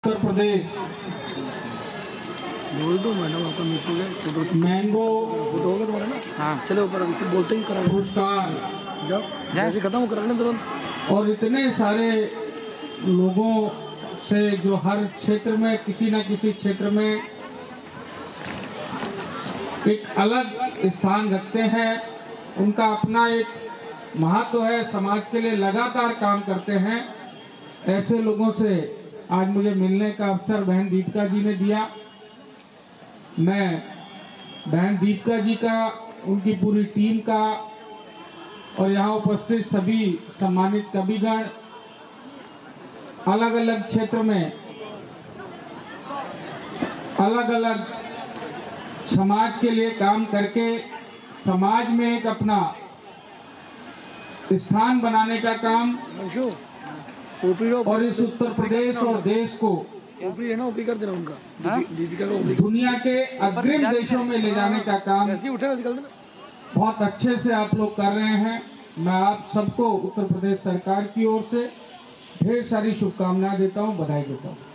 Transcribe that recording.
उत्तर प्रदेश बोल दो मैडम, आपका मिस हो गया। फोटो मैंगो फोटो होगा तुम्हारा ना? हाँ चलो ऊपर, अभी से बोलते ही करा पुरस्कार जाओ, जैसे खत्म हो कराने तुरंत। और इतने सारे लोगों से जो हर क्षेत्र में किसी न किसी क्षेत्र में एक अलग स्थान रखते हैं, उनका अपना एक महत्व है, समाज के लिए लगातार काम करते हैं। ऐसे लोगों से आज मुझे मिलने का अवसर बहन दीपिका जी ने दिया। मैं बहन दीपिका जी का, उनकी पूरी टीम का और यहाँ उपस्थित सभी सम्मानित कविगण अलग अलग क्षेत्र में अलग अलग समाज के लिए काम करके समाज में एक अपना स्थान बनाने का काम और इस उत्तर प्रदेश और देश को ओपी ना, ओपी कर देना उनका, दीपिका का ओपी दुनिया के अग्रिम देशों में ले जाने का काम उठेगा निकल देना। बहुत अच्छे से आप लोग कर रहे हैं। मैं आप सबको उत्तर प्रदेश सरकार की ओर से ढेर सारी शुभकामनाएं देता हूं, बधाई देता हूं।